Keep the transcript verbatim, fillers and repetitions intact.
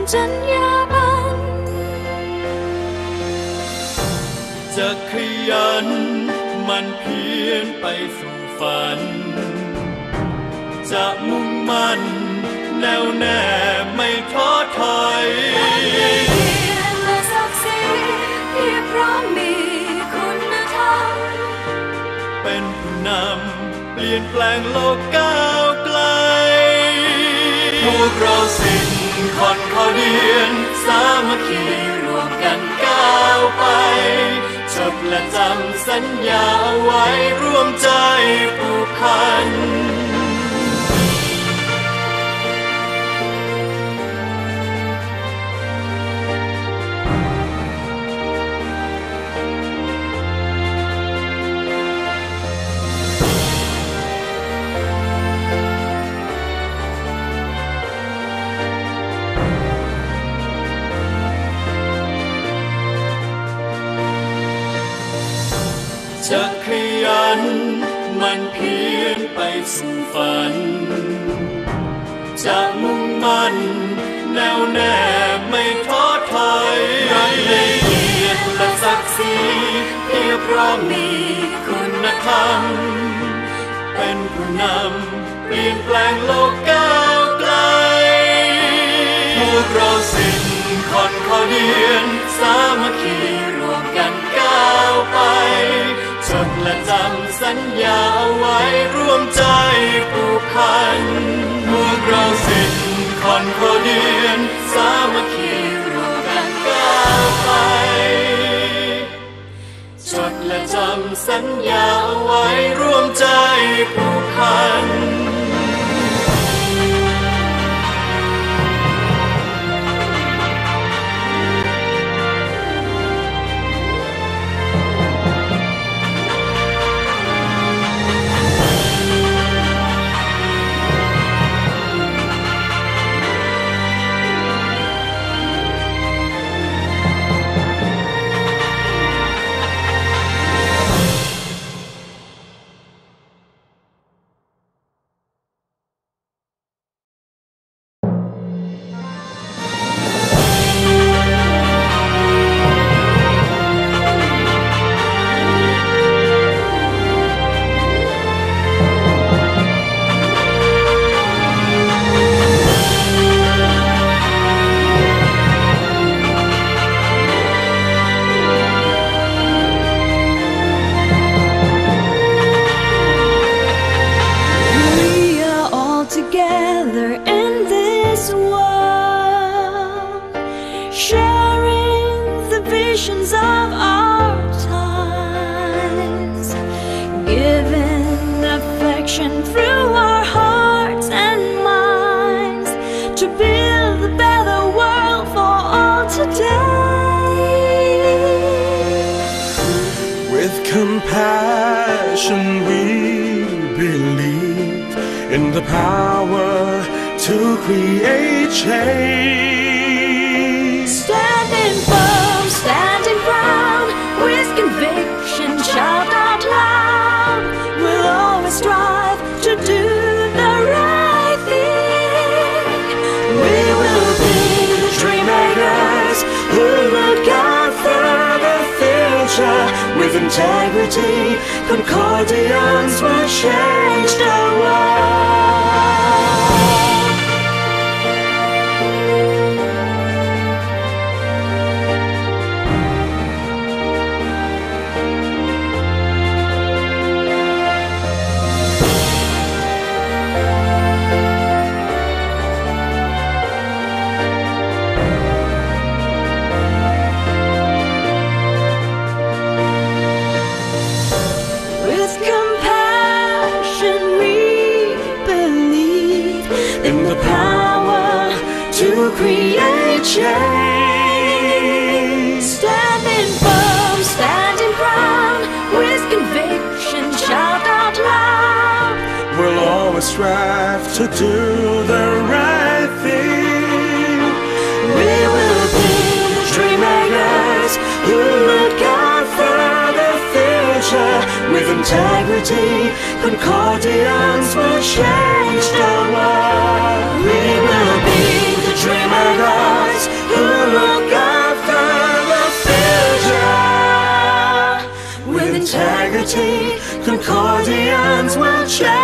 จรรยาบรรณจะขยันมันเพียรไปสู่ฝันจะมุ่งมั่นแน่วแน่ไม่ท้อถอยและศักดิ์ศรีที่พร้อมมีคุณธรรมเป็นผู้นำเปลี่ยนแปลงโลกก้าวไกลพวกเราศิษย์คอนคอร์เดียนสามัคคีรวมกันก้าวไปจดและจำสัญญาเอาไว้ร่วมใจผูกพันจะขยันมันเพียรไปสู่ฝันจะมุ่งมั่นแน่วแน่ไม่ท้อถอยรักในเกียรติและศักดิ์ศรีเพียบพร้อมมีคุณธรรมเป็นผู้นำเปลี่ยนแปลงโลกก้าวไกลพวกเราศิษย์คอนคอร์เดียนสามัคคีรวมกันก้าวไปจดและจำสัญญาเอาไว้ร่วมใจผูกพันพวกเราศิษย์คอนคอร์เดียนสามัคคีรวมกันก้าวไปจดและจำสัญญาเอาไว้ร่วมใจผูกพัน Compassion, we believe in the power to create change. Standing firm, standing proud, with conviction, shout out loud. We'll always strive to do the right thing. We will be the dream makers who look out for the future. With integrity, Concordians will change the world. Create change. Standing firm, standing proud, with conviction, shout out loud. We'll always strive to do the right thing. We will be the dream makers who look out for the future. With integrity, Concordians will change the world. We will be the dream makers Concordians will change